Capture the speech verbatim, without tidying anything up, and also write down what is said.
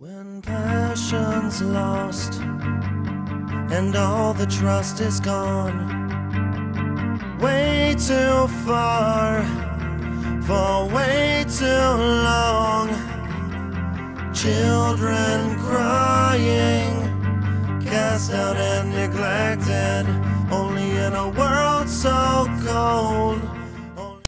When passion's lost and all the trust is gone, way too far for way too long, children crying, cast out and neglected, only in a world so cold.